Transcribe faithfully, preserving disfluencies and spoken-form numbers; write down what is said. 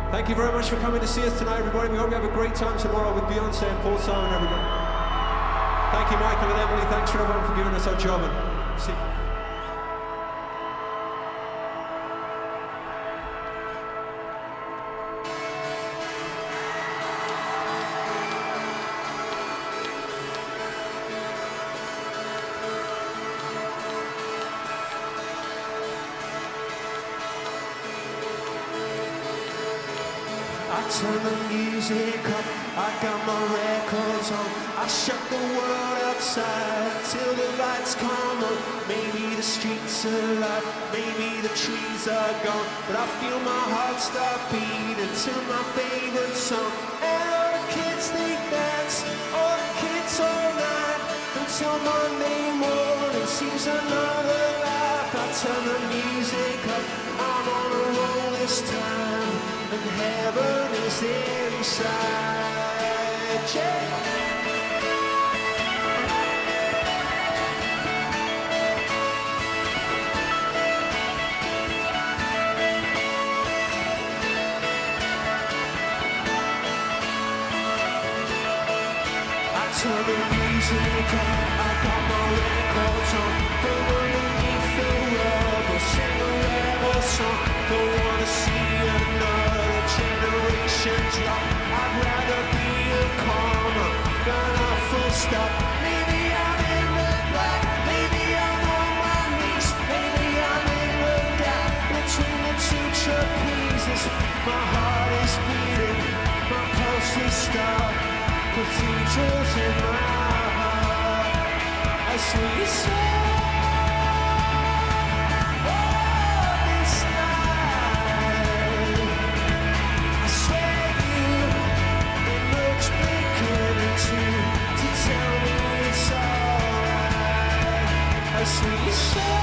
Thank you very much for coming to see us tonight, everybody. We hope you have a great time tomorrow with Beyonce and Paul Simon, everybody. Thank you, Michael and Emily. Thanks for everyone for giving us our job. And see I turn the music up, I got my records on. I shut the world outside till the lights come on. Maybe the streets are alive, maybe the trees are gone, but I feel my heart start beating to my favorite song. And all the kids they dance, all the kids all night, until Monday morning seems another life. I turn the music up, I'm on a roll this time, and heaven is inside. Yeah. I turn the music up, I got my records on, from underneath the rubble, sing a rebel song. Don't wanna see another generation drop. I'd rather be a comma than a full stop. Maybe I'm in the black, maybe I'm on my knees, maybe I'm in the gap between the two trapezes. My heart is beating, my pulse is stopped, cathedrals in my heart, as we say. To tell me it's alright, as we say.